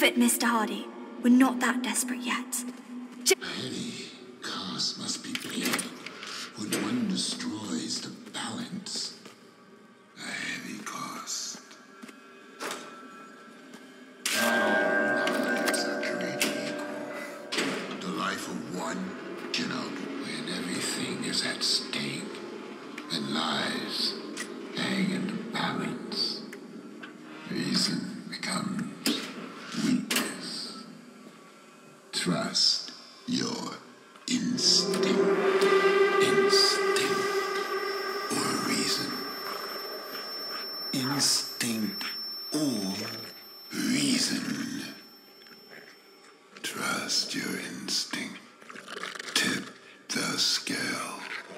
it, Mr. Hardy. We're not that desperate yet. A heavy cost must be paid when one destroys the balance. A heavy cost. Not all lives are created equal. The life of one cannot when everything is at stake and lives hang in the balance. Reason becomes weakness. Trust your instinct. Instinct or reason. Instinct or reason. Trust your instinct. Tip the scale.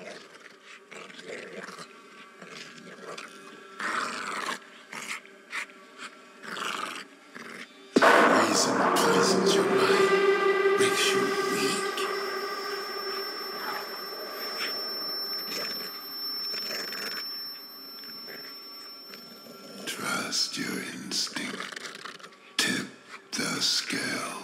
Reason poisons your mind, makes you weak. Trust your instinct. Tip the scale.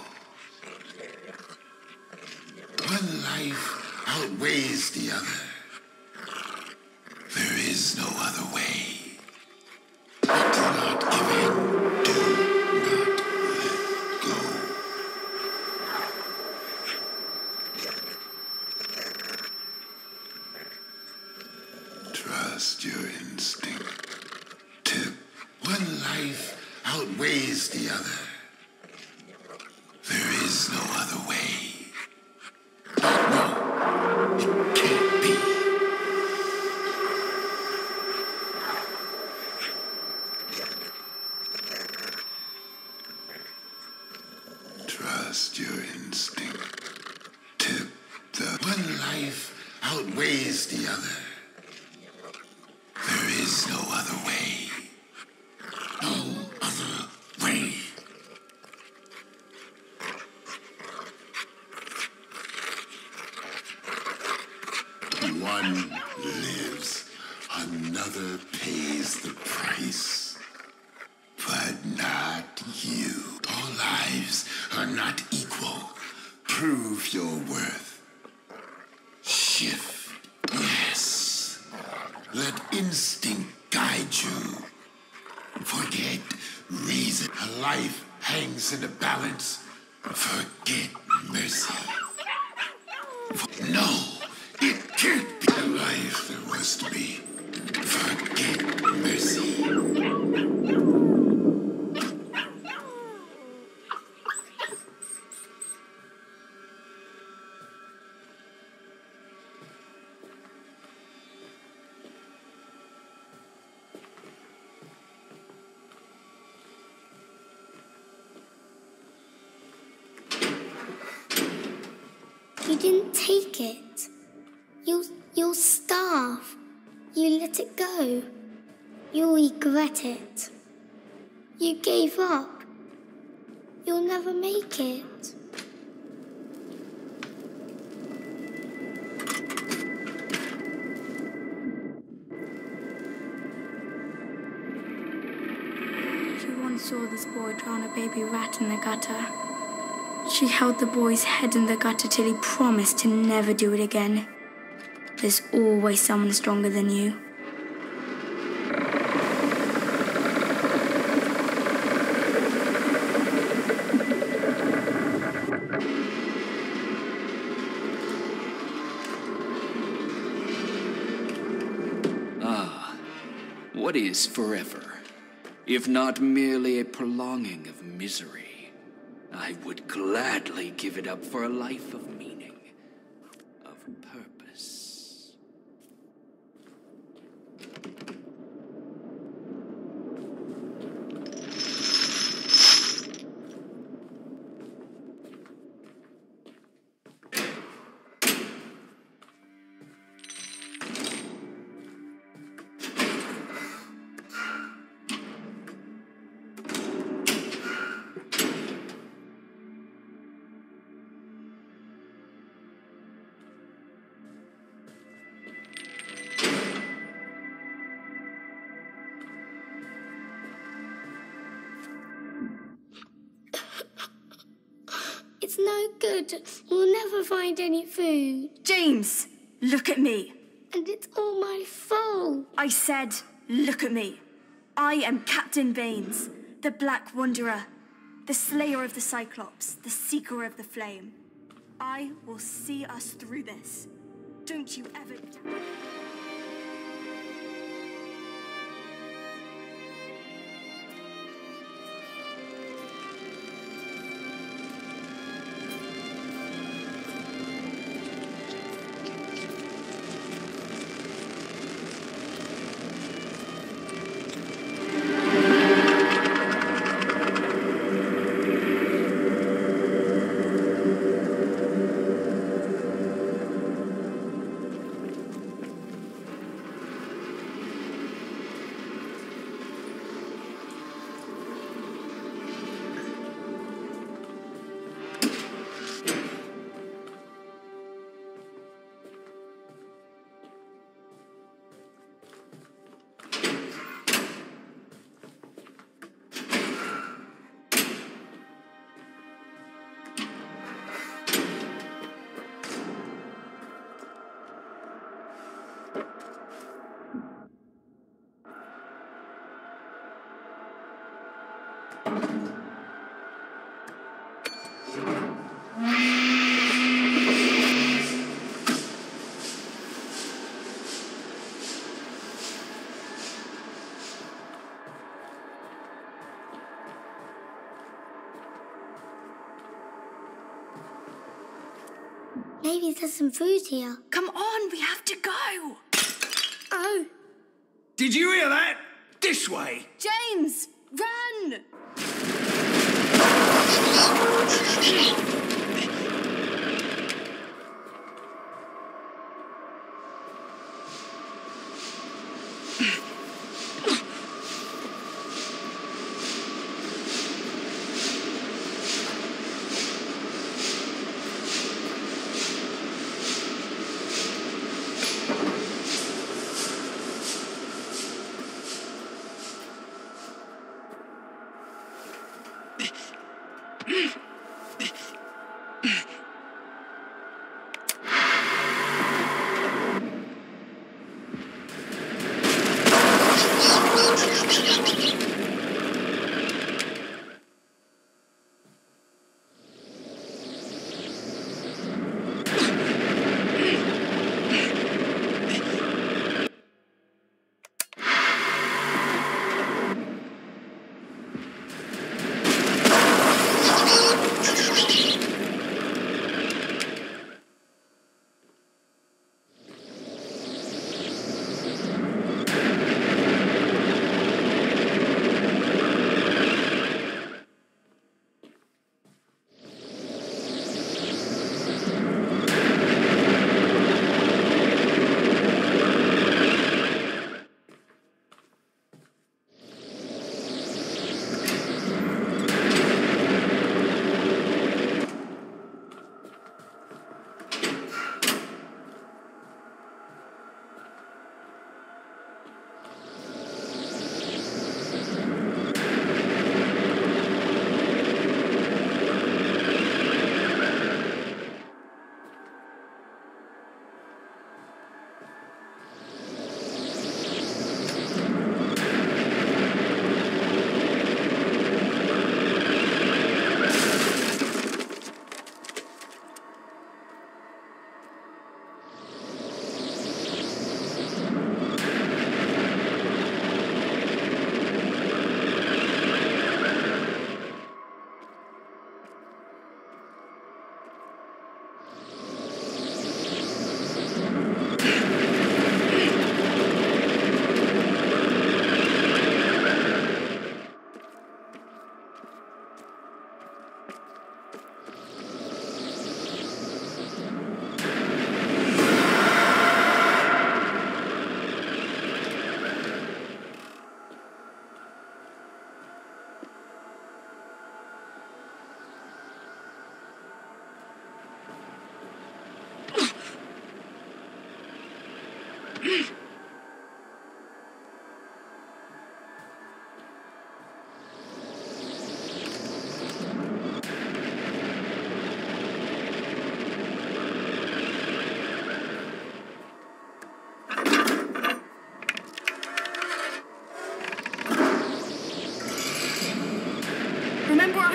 One life outweighs the other. There is no other way. But do not give in. Do not let go. Trust your instinct. Tip. One life outweighs the other. There is no other way. No, it can't be. Trust your instinct. Tip the one life outweighs the other. There is no other way. No other way. One lives, another pays the price. But not you. All lives are not equal. Prove your worth. Shift. Yes. Let instinct guide you. Forget reason. A life hangs in a balance. Forget mercy. No, it can't be the life there was to be. Forget mercy. You didn't take it. You'll starve. You let it go. You'll regret it. You gave up. You'll never make it. She once saw this boy drown a baby rat in the gutter. She held the boy's head in the gutter till he promised to never do it again. There's always someone stronger than you. What is forever, if not merely a prolonging of misery? I would gladly give it up for a life of meaning, of purpose. no good. We'll never find any food. James, look at me. And it's all my fault. I said, look at me. I am Captain Baines, the Black Wanderer, the slayer of the Cyclops, the seeker of the flame. I will see us through this. Don't you ever doubt. Maybe there's some food here. Come on, we have to go. Oh, Did you hear that? This way! James, run!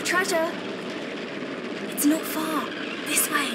Our treasure! It's not far. This way.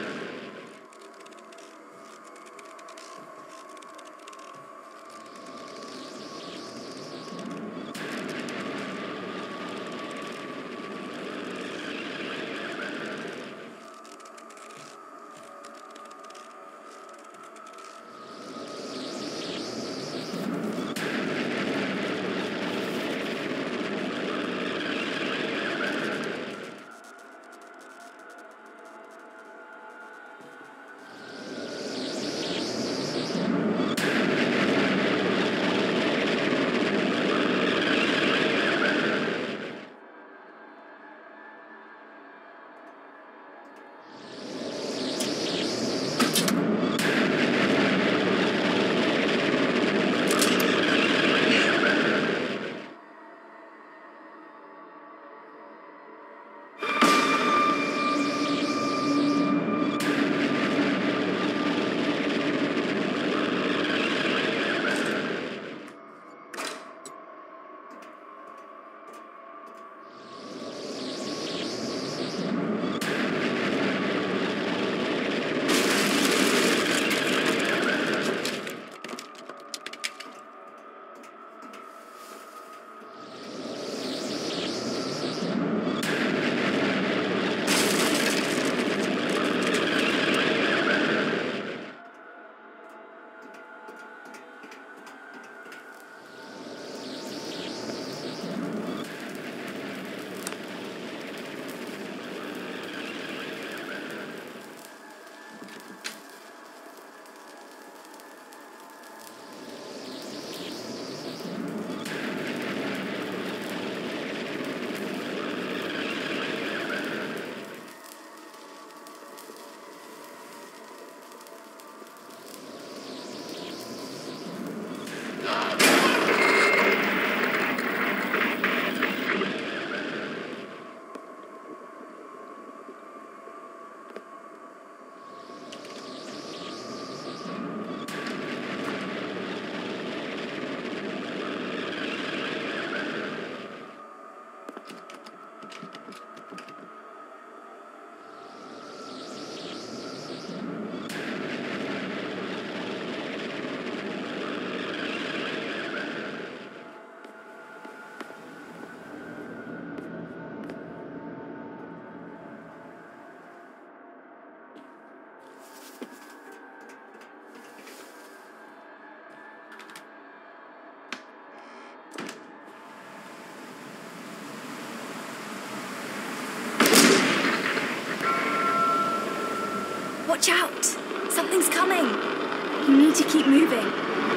Watch out! Something's coming! You need to keep moving.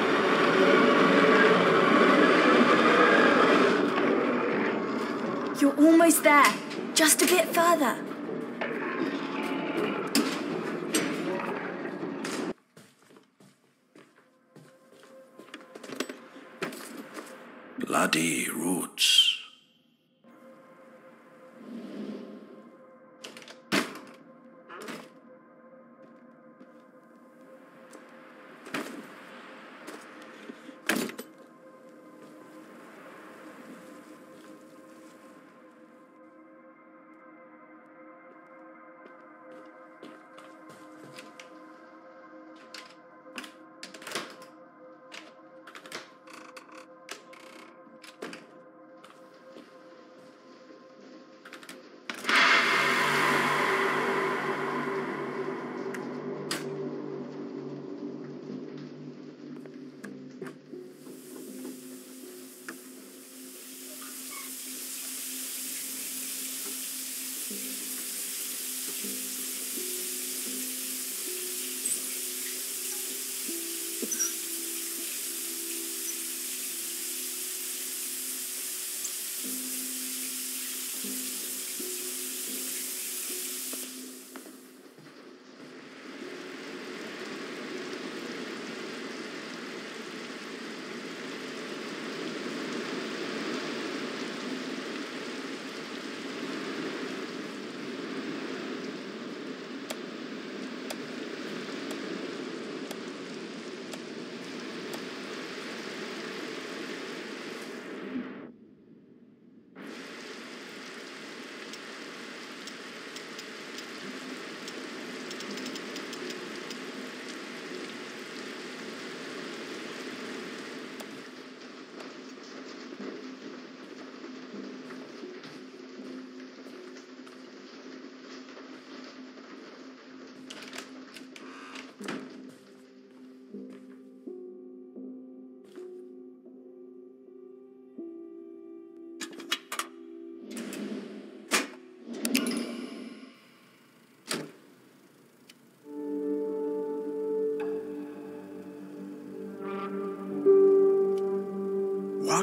You're almost there. Just a bit further. Bloody roots.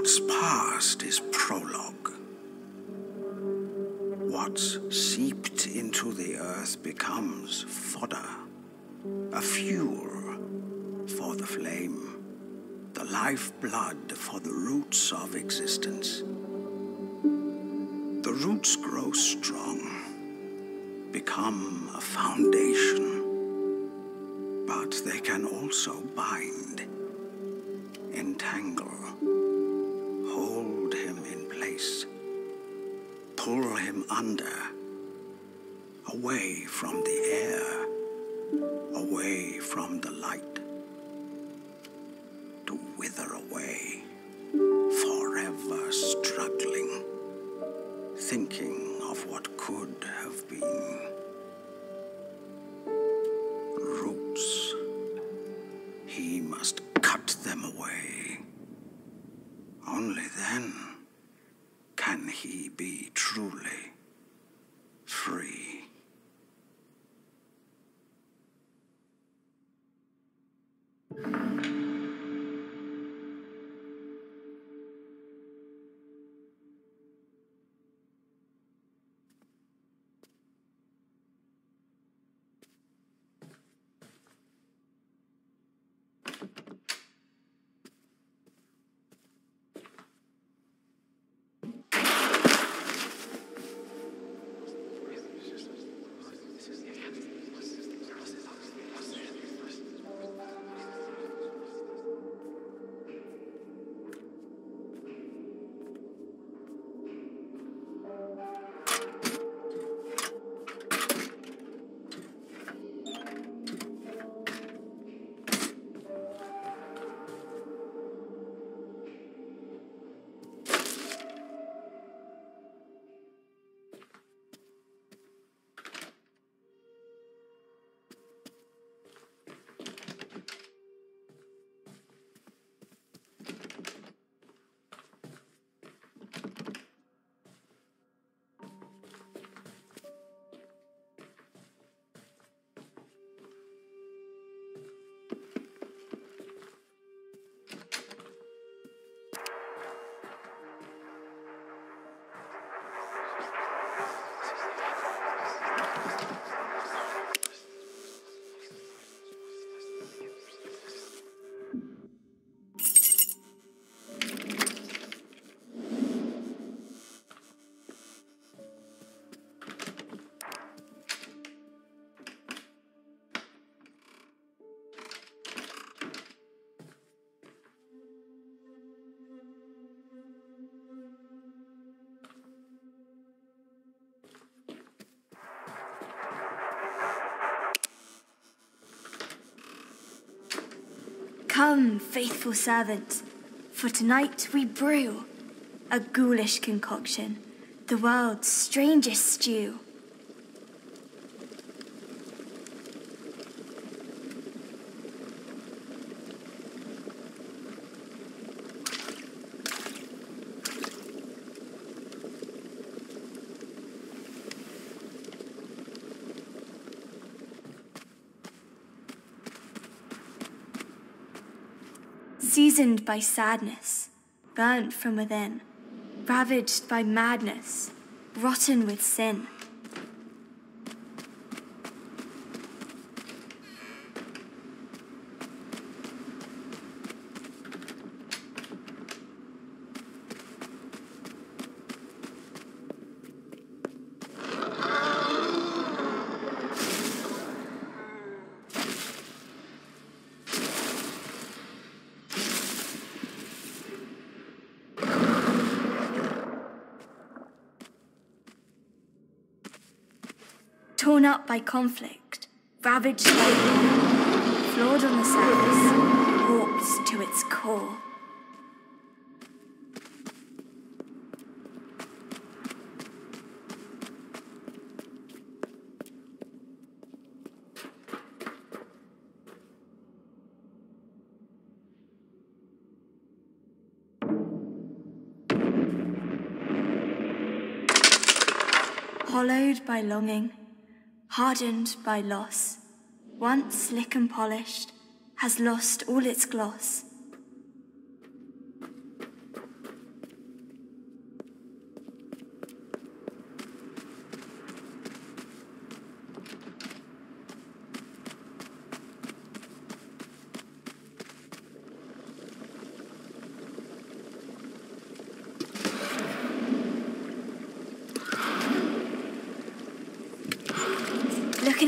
What's past is prologue. What's seeped into the earth becomes fodder, a fuel for the flame, the lifeblood for the roots of existence. The roots grow strong, become a foundation, but they can also bind, entangle, hold him in place, pull him under, away from the air, away from the light, to wither away, forever struggling, thinking of what could have been. Roots. He must cut them away. Only then can he be truly free. Come, faithful servant, for tonight we brew a ghoulish concoction, the world's strangest stew. Seasoned by sadness, burnt from within, ravaged by madness, rotten with sin. Torn up by conflict, ravaged by war, flawed on the surface, warped to its core. Hollowed by longing, hardened by loss, once slick and polished, has lost all its gloss.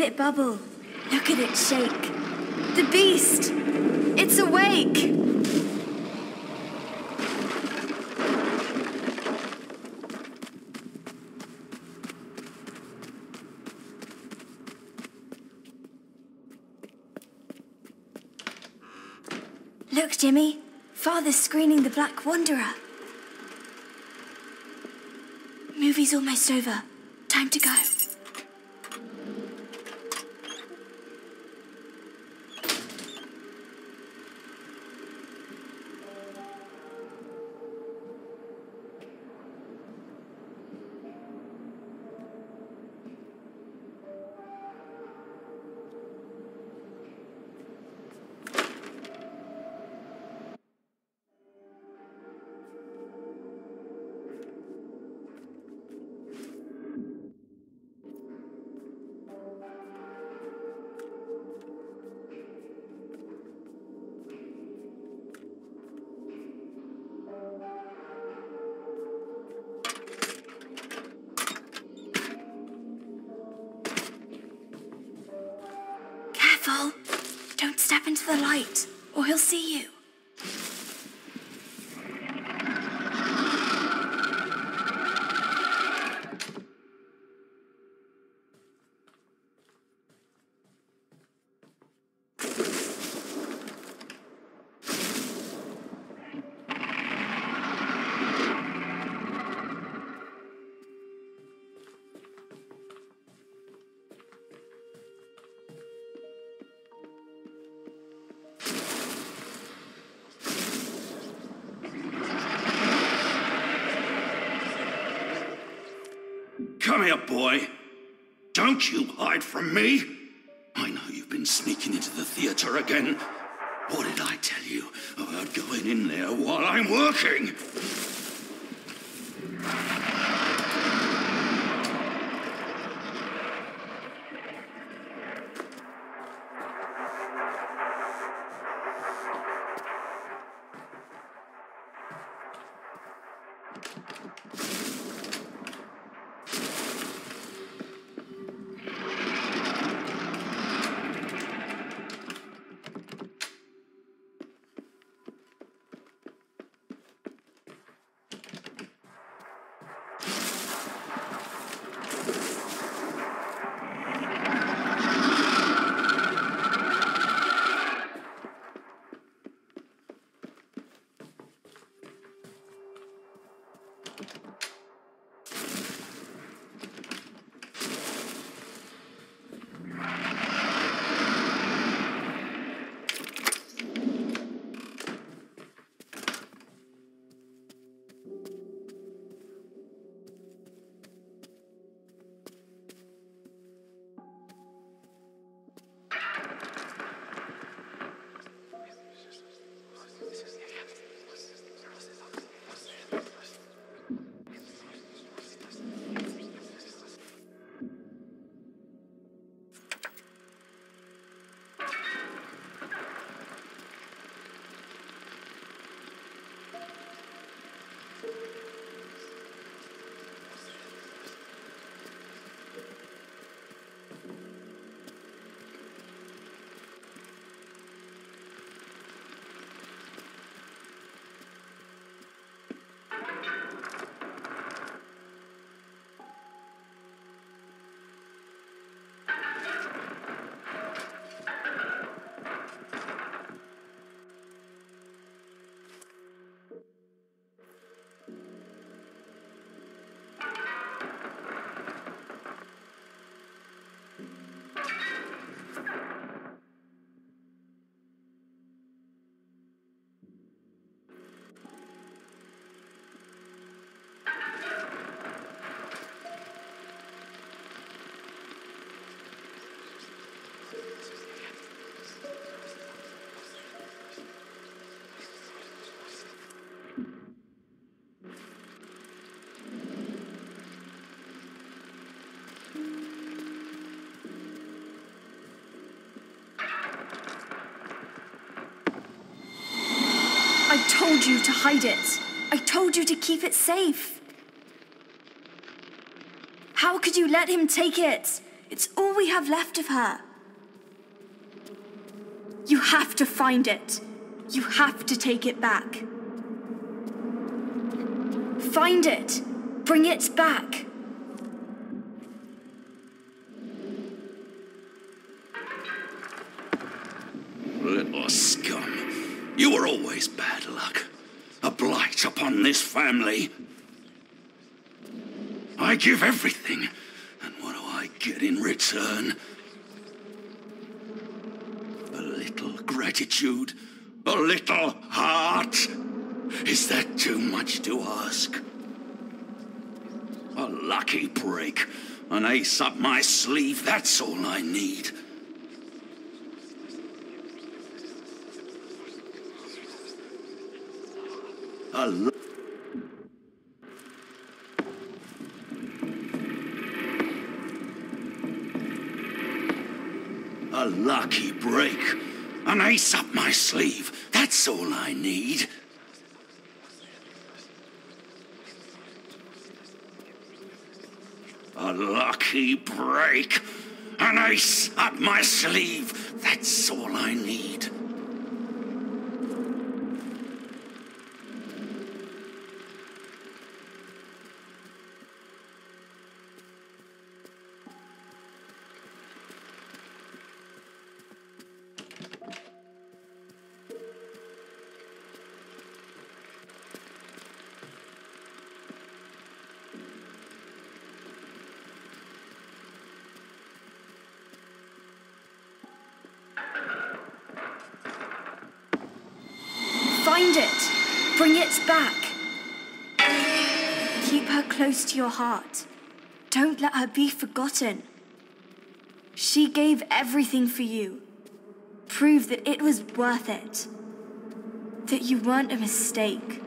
it bubble. Look at it shake. The beast! It's awake! Look, Jimmy. Father's screening the Black Wanderer. Movie's almost over. Time to go. Careful! Don't step into the light, or he'll see you. Come here, boy. Don't you hide from me. I know you've been sneaking into the theater again. What did I tell you about going in there while I'm working? I told you to hide it. I told you to keep it safe. How could you let him take it? It's all we have left of her. You have to find it. You have to take it back. Find it. Bring it back. Little scum. You were always bad luck. A blight upon this family. I give everything. And what do I get in return? A little gratitude? A little heart? Is that too much to ask? A lucky break. An ace up my sleeve, that's all I need. A lucky break. An ace up my sleeve. That's all I need. A lucky break. An ace up my sleeve. That's all I need. Find it. Bring it back. Keep her close to your heart. Don't let her be forgotten. She gave everything for you. Prove that it was worth it. That you weren't a mistake.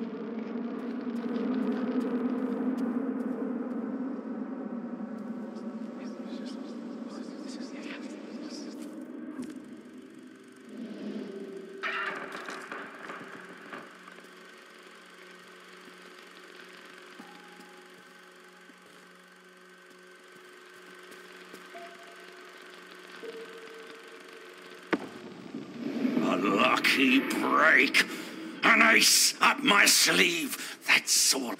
A lucky break. An ace up my sleeve. That's all.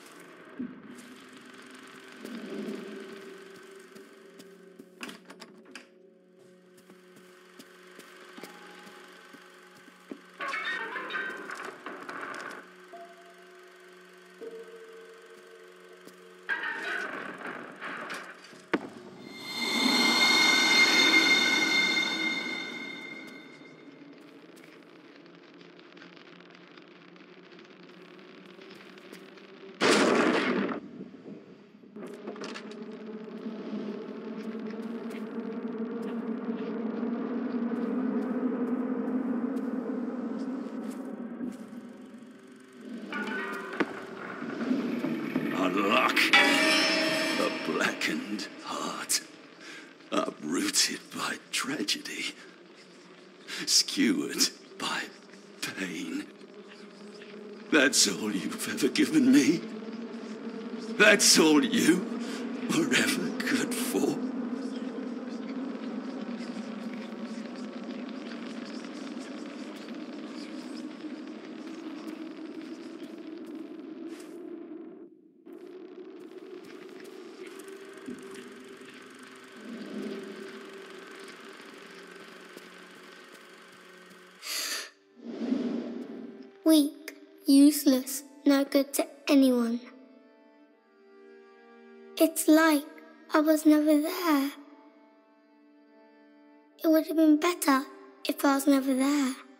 Luck. A blackened heart. Uprooted by tragedy. Skewered by pain. That's all you've ever given me. That's all you were ever good for. Weak, useless, no good to anyone. It's like I was never there. It would have been better if I was never there.